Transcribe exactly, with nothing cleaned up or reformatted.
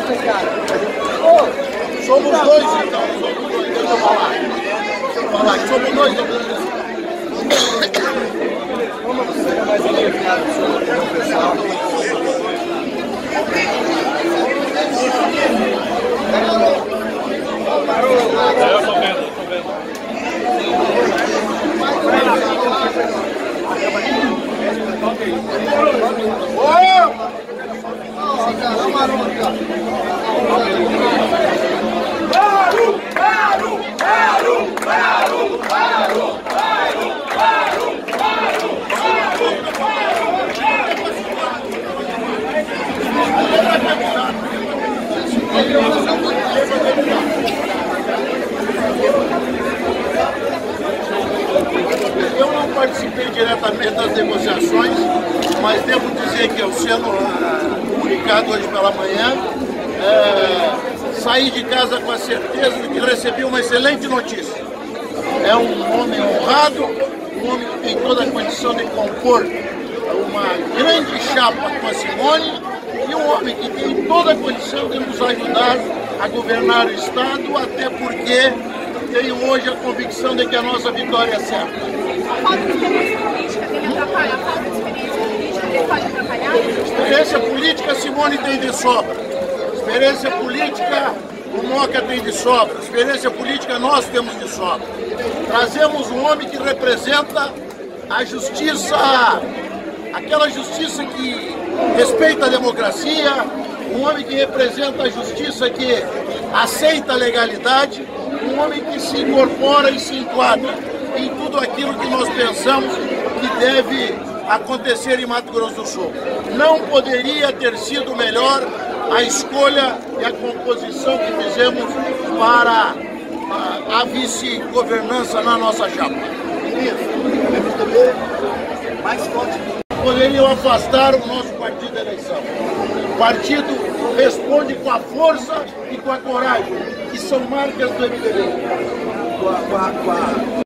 Somos dois, então. Somos dois. Deixa eu falar. Deixa eu falar. Somos dois. Como você é mais aliviado sobre o pessoal? Eu tô vendo, tô vendo. Eu não participei diretamente das negociações, mas devo dizer que eu, sendo comunicado hoje pela manhã, é, saí de casa com a certeza de que recebi uma excelente notícia. É um homem honrado, um homem que tem toda a condição de compor uma grande chapa com a Simone e um homem que tem toda a condição de nos ajudar a governar o Estado, até porque tenho hoje a convicção de que a nossa vitória é certa. A falta de experiência política tem atrapalhado? A falta de experiência política pode atrapalhar? Experiência política, Simone tem de sobra. Experiência política, o Moca tem de sobra. Experiência política, nós temos de sobra. Trazemos um homem que representa a justiça, aquela justiça que respeita a democracia, um homem que representa a justiça que aceita a legalidade, um homem que se incorpora e se enquadra em tudo aquilo que nós pensamos que deve acontecer em Mato Grosso do Sul. Não poderia ter sido melhor a escolha e a composição que fizemos para a, a vice-governança na nossa chapa. Mais forte. Poderiam afastar o nosso partido da eleição. O partido responde com a força e com a coragem, que são marcas do M D B. Com a, com a, com a...